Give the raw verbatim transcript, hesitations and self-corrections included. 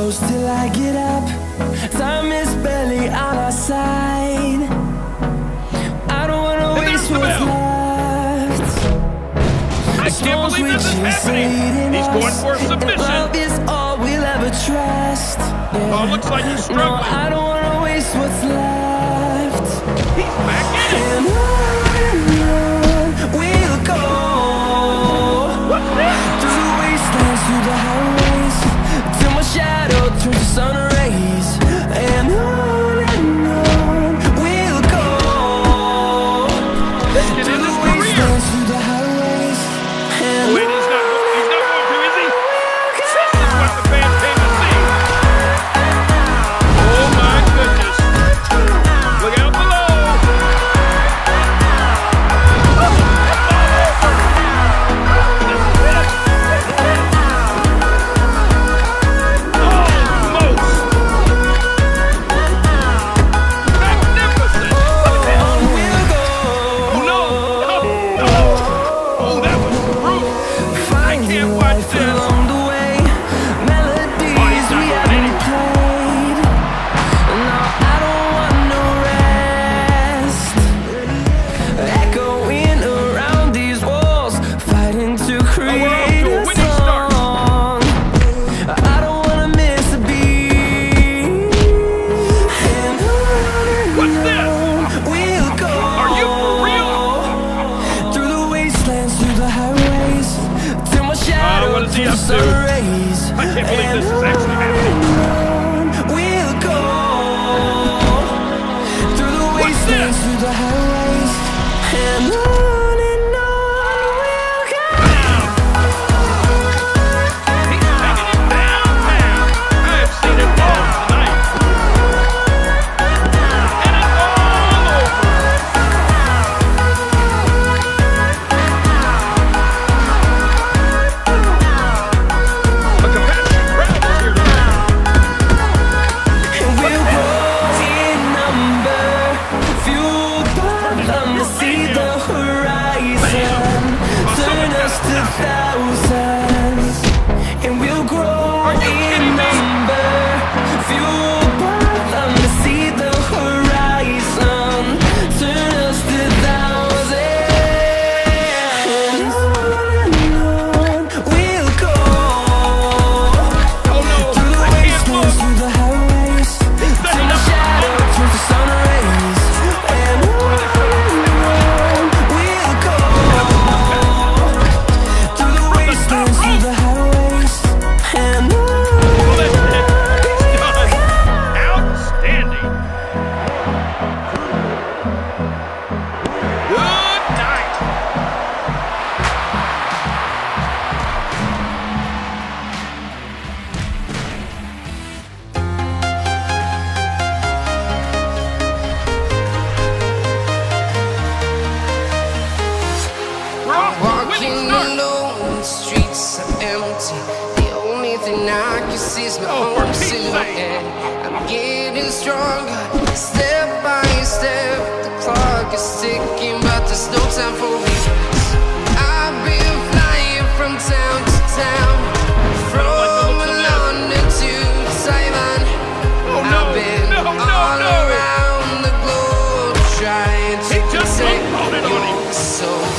close till I get up. Time is barely on our side. I don't wanna waste what's left. I can't believe this is happening. He's going for a submission. Love is all we'll ever trust. Yeah. Oh, looks like he's struggling. No, I don't wanna waste what's left. He's back in it. And on we'll go. What's this? Through the wastelands, through the highways, till my shadow turns to sun rays. And on and on we'll go. This kid Through in the his career. wastelands, through the highways. And Wait, he's not, he's not going to, is he? This is what the fans came to see. Oh my goodness. Look out below. I can't believe this is actually happening. We'll go through the wastelands, through the highways, and on and on we'll go. He's taking it downtown. I have seen it all tonight. And it's all over. Thousands, and we'll grow in number, fueled by them to see the horizon, turn us to thousands. And on and on we'll go. Oh no, Through the I can't wastelands, look. through the highways, till my shadow turns to sun rays. And on and on we'll go. Through the highways and on. Well, that's it. It's done. Outstanding. Good night. We're off to a winning Walking start. alone, the streets are empty. The only thing I can see is my Oh, for own Pete's silhouette. I'm getting stronger, step by step. The clock is ticking, but there's no time for regrets. I've been flying from town to town, from London to Taiwan. Oh no, I've been no, no, all no. around the globe trying He to just protect unloaded on him. your soul.